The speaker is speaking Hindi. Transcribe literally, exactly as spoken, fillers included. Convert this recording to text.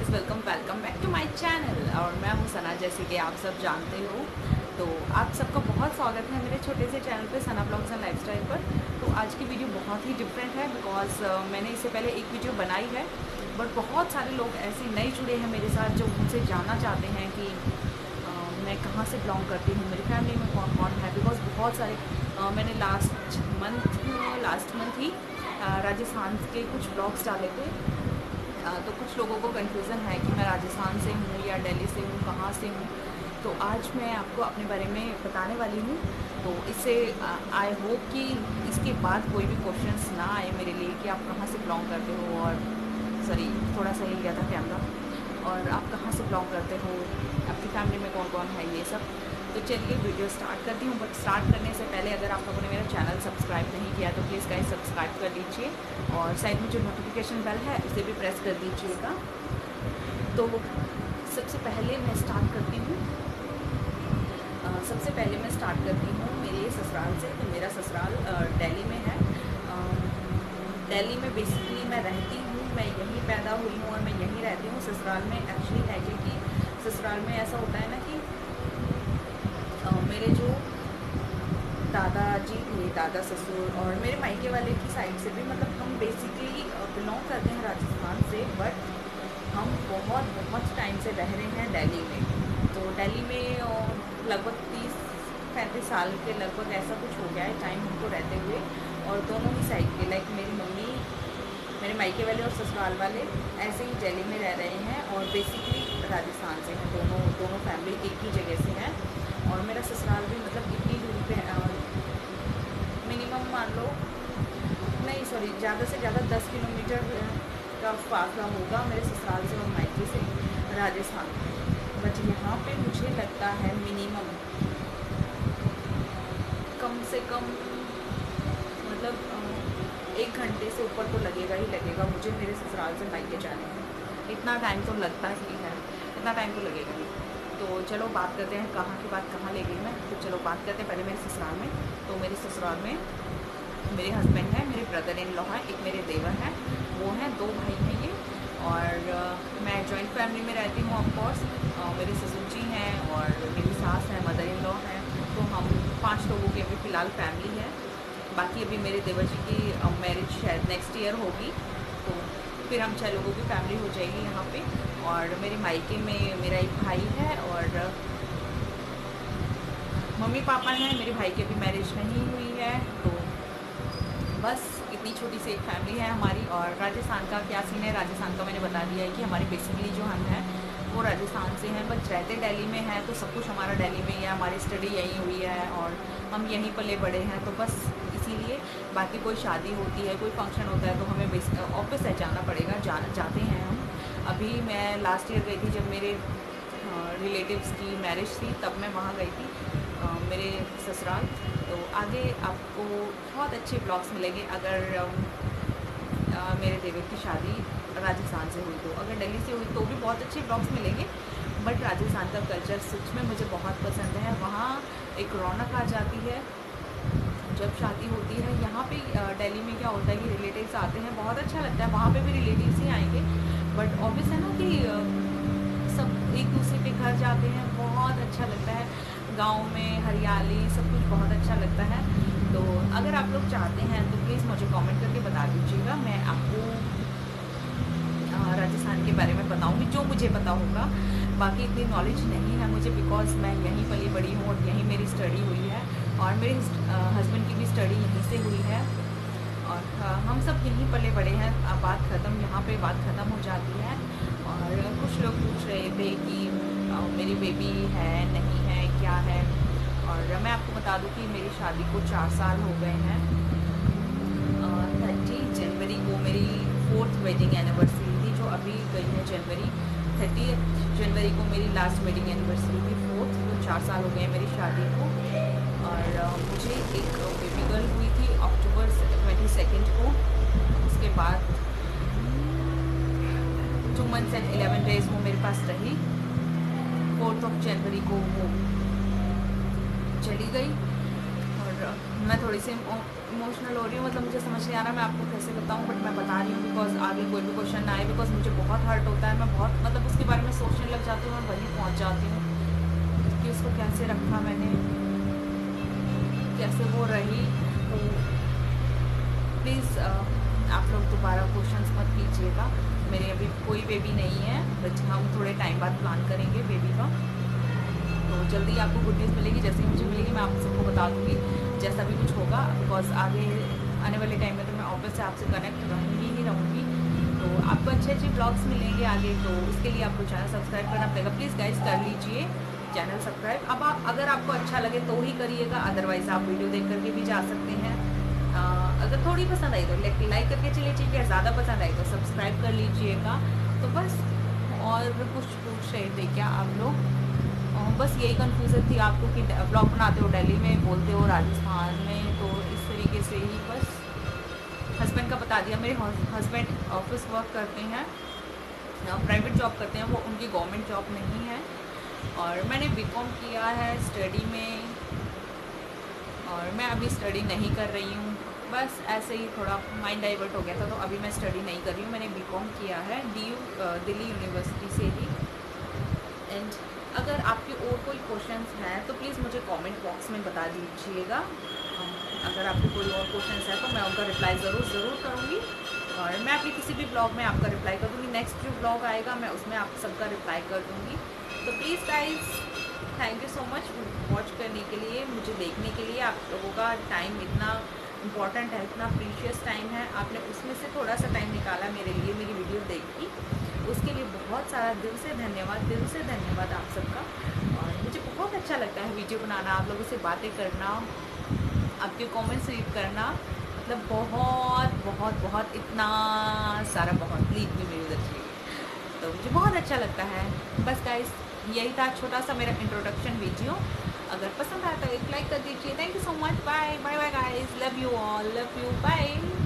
Guys, welcome welcome back to my channel. और मैं हूं सना, जैसे कि आप सब जानते हो। तो आप सबका बहुत स्वागत है मेरे छोटे से चैनल पे, सना ब्लॉग्स एंड लाइफस्टाइल पर। तो आज की वीडियो बहुत ही डिफरेंट है बिकॉज uh, मैंने इससे पहले एक वीडियो बनाई है, बट बहुत सारे लोग ऐसे नए जुड़े हैं मेरे साथ जो मुझसे जानना चाहते हैं कि uh, मैं कहाँ से बिलोंग करती हूँ, मेरी फैमिली में कौन कौन है। बिकॉज बहुत सारे uh, मैंने लास्ट मंथ लास्ट मंथ ही uh, राजस्थान के कुछ ब्लॉग्स डाले थे। तो कुछ लोगों को कन्फ्यूज़न है कि मैं राजस्थान से हूँ या दिल्ली से हूँ, कहाँ से हूँ। तो आज मैं आपको अपने बारे में बताने वाली हूँ। तो इससे आई होप कि इसके बाद कोई भी क्वेश्चंस ना आए मेरे लिए कि आप कहाँ से बिलोंग करते हो, और सॉरी थोड़ा सा हिल गया था कैमरा, और आप कहाँ से बिलोंग करते हो, आपकी फैमिली में कौन कौन है, ये सब। तो चलिए वीडियो स्टार्ट करती हूँ। बट स्टार्ट करने से पहले अगर आप लोगों ने मेरा चैनल सब्सक्राइब नहीं किया तो प्लीज़ गाइस सब्सक्राइब कर लीजिए, और साइड में जो नोटिफिकेशन बेल है उसे भी प्रेस कर दीजिएगा। तो सबसे पहले मैं स्टार्ट करती हूँ uh, सबसे पहले मैं स्टार्ट करती हूँ मेरे ससुराल से। तो मेरा ससुराल दिल्ली में है। दिल्ली में बेसिकली मैं रहती हूँ, मैं यहीं पैदा हुई हूँ और मैं यहीं रहती हूँ। ससुराल में एक्चुअली है क्योंकि ससुराल में ऐसा होता है ना कि मेरे जो दादाजी थे, दादा ससुर, और मेरे मायके वाले की साइड से भी, मतलब हम बेसिकली बिलोंग करते हैं राजस्थान से, बट हम बहुत बहुत टाइम से रह रहे हैं दिल्ली में। तो दिल्ली में लगभग तीस पैंतीस साल के लगभग ऐसा कुछ हो गया है टाइम हमको रहते हुए। और दोनों ही साइड के, लाइक मेरी मम्मी, मेरे मायके वाले और ससुराल वाले ऐसे ही दिल्ली में रह रहे हैं, और बेसिकली राजस्थान से हैं। दोनों दोनों फैमिली एक ही जगह से हैं। और मेरा ससुराल भी मतलब इतनी दूरी पे मिनिमम मान लो, नहीं सॉरी ज़्यादा से ज़्यादा दस किलोमीटर का फासला होगा मेरे ससुराल से और मायके से राजस्थान। बट यहाँ पे मुझे लगता है मिनिमम कम से कम मतलब एक घंटे से ऊपर तो लगेगा ही लगेगा मुझे मेरे ससुराल से मायके जाने में। इतना टाइम तो लगता ही है, इतना टाइम तो लगेगा ही। तो चलो बात करते हैं कहाँ की बात कहाँ ले गई मैं। तो चलो बात करते हैं पहले मेरे ससुराल में। तो मेरे ससुराल में मेरे हस्बैंड हैं, मेरे ब्रदर इन लॉ हैं, एक मेरे देवर हैं, वो हैं, दो भाई हैं ये। और uh, मैं जॉइंट फैमिली में रहती हूँ ऑफकोर्स। uh, मेरे ससुर जी हैं और मेरी सास है, मदर इन लॉ हैं। तो हम पाँच लोगों की अभी फ़िलहाल फैमिली है। बाकी अभी मेरे देवर जी की मैरिज शायद नेक्स्ट ईयर होगी, तो फिर हम छः लोगों की फैमिली हो जाएगी यहाँ पे। और मेरे मायके में मेरा एक भाई है और मम्मी पापा हैं। मेरे भाई की अभी मैरिज नहीं हुई है। तो बस इतनी छोटी सी एक फैमिली है हमारी। और राजस्थान का क्या सीन है, राजस्थान का मैंने बता दिया है कि हमारी बेसिकली जो हम हैं वो राजस्थान से हैं, बट रहते दिल्ली में हैं। तो सब कुछ हमारा दिल्ली में ही है, हमारी स्टडी यहीं हुई है और हम यहीं पले बड़े हैं। तो बस इसीलिए बाकी कोई शादी होती है, कोई फंक्शन होता है तो हमें ऑफिस से जाना पड़ेगा, जाना जाते हैं हम। अभी मैं लास्ट ईयर गई थी जब मेरे रिलेटिव्स की मैरिज थी, तब मैं वहाँ गई थी आ, मेरे ससुराल। तो आगे आपको बहुत अच्छे ब्लॉग्स मिलेंगे अगर आ, मेरे देवर की शादी राजस्थान से हुई तो। अगर दिल्ली से हुई तो भी बहुत अच्छे ब्लॉग्स मिलेंगे, बट राजस्थान का कल्चर सच में मुझे बहुत पसंद है। वहाँ एक रौनक आ जाती है जब शादी होती है। यहाँ पे दिल्ली में क्या होता है कि रिलेटिव्स आते हैं, बहुत अच्छा लगता है, वहाँ पे भी रिलेटिव्स ही आएंगे, बट ऑब्वियस है ना कि सब एक दूसरे के घर जाते हैं, बहुत अच्छा लगता है। गांव में हरियाली सब कुछ बहुत अच्छा लगता है। तो अगर आप लोग चाहते हैं तो प्लीज़ मुझे कमेंट करके बता दीजिएगा, मैं आपको राजस्थान के बारे में बताऊँगी जो मुझे पता होगा। बाकी इतनी नॉलेज नहीं है मुझे, बिकॉज मैं यहीं पली बड़ी हूँ और यहीं मेरी स्टडी हुई है, और मेरे हस्बैंड की भी स्टडी यहीं से हुई है, और हम सब यहीं पले बड़े हैं। अब बात ख़त्म, यहाँ पे बात ख़त्म हो जाती है। और कुछ लोग पूछ रहे थे कि मेरी बेबी है नहीं है क्या है, और मैं आपको बता दूँ कि मेरी शादी को चार साल हो गए हैं। थर्टी जनवरी को मेरी फोर्थ वेडिंग एनिवर्सरी थी, जो अभी गई है जनवरी। थर्टी जनवरी को मेरी लास्ट वेडिंग एनिवर्सरी थी, फोर्थ। तो चार साल हो गए हैं मेरी शादी को। और uh, मुझे एक बेबी गर्ल हुई थी अक्टूबर ट्वेंटी सेकेंड को। उसके बाद two months and eleven days वो मेरे पास रही। फोर्थ ऑफ जनवरी को वो चली गई। और मैं थोड़ी सी इमोशनल हो रही हूँ, मतलब मुझे समझ नहीं आ रहा मैं आपको कैसे बताऊँ, बट मैं बता रही हूँ बिकॉज आगे कोई भी क्वेश्चन ना आए, बिकॉज मुझे बहुत हर्ट होता है, मैं बहुत मतलब उसके बारे में सोचने लग जाती हूँ और वहीं पहुँच जाती हूँ कि उसको कैसे रखा मैंने, कैसे वो रही। तो प्लीज़ आप लोग दोबारा क्वेश्चंस मत कीजिएगा। मेरे अभी कोई बेबी नहीं है, बट हम थोड़े टाइम बाद प्लान करेंगे बेबी का, तो जल्दी आपको गुड न्यूज़ मिलेगी। जैसे ही मुझे मिलेगी मैं आप सबको बता दूँगी जैसा भी कुछ होगा, बिकॉज आगे आने वाले टाइम में तो मैं ऑफिस से आपसे कनेक्ट रहूँगी ही रहूँगी, तो आपको अच्छे अच्छे ब्लॉग्स मिलेंगे आगे। तो उसके लिए आपको चैनल सब्सक्राइब करना पड़ेगा, प्लीज़ गाइज कर लीजिए चैनल सब्सक्राइब। अब आप अगर आपको अच्छा लगे तो ही करिएगा, अदरवाइज़ आप वीडियो देख करके भी जा सकते हैं। आ, अगर थोड़ी पसंद आई तो लाइक करके चलिए, ठीक है, ज़्यादा पसंद आई तो सब्सक्राइब कर लीजिएगा। तो बस, और कुछ पूछ रहे थे क्या आप लोग? बस यही कन्फ्यूज़न थी आपको कि ब्लॉग बनाते हो दिल्ली में, बोलते हो राजस्थान में, तो इस तरीके से ही बस हस्बैंड का बता दिया। मेरे हस्बैंड ऑफिस वर्क करते हैं, प्राइवेट जॉब करते हैं, वो उनकी गवर्नमेंट जॉब नहीं है। और मैंने बीकॉम किया है स्टडी में, और मैं अभी स्टडी नहीं कर रही हूँ, बस ऐसे ही थोड़ा माइंड डाइवर्ट हो गया था, तो अभी मैं स्टडी नहीं कर रही हूँ। मैंने बीकॉम किया है डी यू दिल्ली यूनिवर्सिटी से ही। एंड अगर आपके और कोई क्वेश्चंस हैं तो प्लीज़ मुझे कमेंट बॉक्स में बता दीजिएगा। अगर आपके कोई और क्वेश्चंस हैं तो मैं उनका रिप्लाई ज़रूर ज़रूर करूँगी, और मैं अपनी किसी भी ब्लॉग में आपका रिप्लाई कर दूँगी। नेक्स्ट जो ब्लॉग आएगा मैं उसमें आप सबका रिप्लाई कर दूँगी। तो please guys, thank you so much watch करने के लिए, मुझे देखने के लिए। आप लोगों का टाइम इतना इम्पॉर्टेंट है, इतना प्रीशियस टाइम है, आपने उसमें से थोड़ा सा टाइम निकाला मेरे लिए, मेरी वीडियो देखी, उसके लिए बहुत सारा दिल से धन्यवाद, दिल से धन्यवाद आप सबका। और मुझे बहुत अच्छा लगता है वीडियो बनाना, आप लोगों से बातें करना, आपके कमेंट्स रीड करना, मतलब बहुत बहुत बहुत इतना सारा बहुत लीक भी मेरी उधर से, तो मुझे बहुत अच्छा लगता है। बस गाइस, यही था छोटा सा मेरा इंट्रोडक्शन वीडियो। अगर पसंद आया तो एक लाइक कर दीजिए। Thank you so much, bye bye bye guys, love you all, love you, bye.